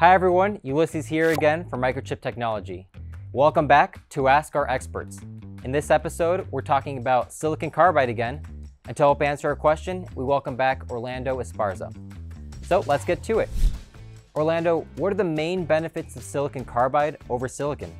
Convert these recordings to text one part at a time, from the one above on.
Hi everyone, Ulysses here again from Microchip Technology. Welcome back to Ask Our Experts. In this episode, we're talking about silicon carbide again, and to help answer our question, we welcome back Orlando Esparza. So let's get to it. Orlando, what are the main benefits of silicon carbide over silicon?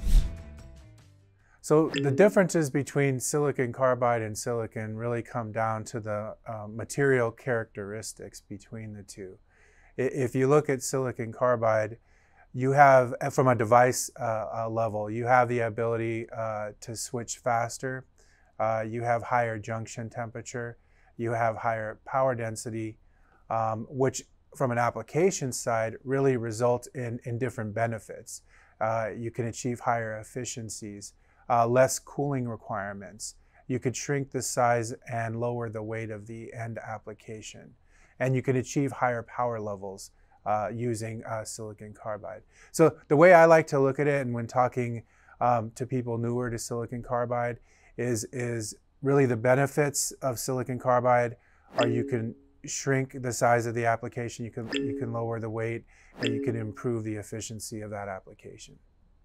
So the differences between silicon carbide and silicon really come down to the material characteristics between the two. If you look at silicon carbide, you have, from a device level, you have the ability to switch faster, you have higher junction temperature, you have higher power density, which from an application side really result in different benefits. You can achieve higher efficiencies, less cooling requirements. You could shrink the size and lower the weight of the end application. And you can achieve higher power levels using silicon carbide. So the way I like to look at it, and when talking to people newer to silicon carbide, is really the benefits of silicon carbide are you can shrink the size of the application, you can lower the weight, and you can improve the efficiency of that application.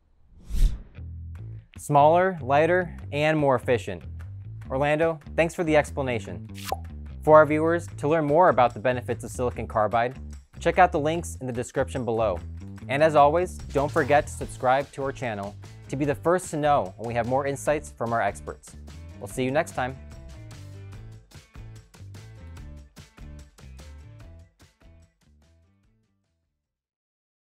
Smaller, lighter, and more efficient. Orlando, thanks for the explanation. For our viewers, to learn more about the benefits of silicon carbide, check out the links in the description below. And as always, don't forget to subscribe to our channel to be the first to know when we have more insights from our experts. We'll see you next time.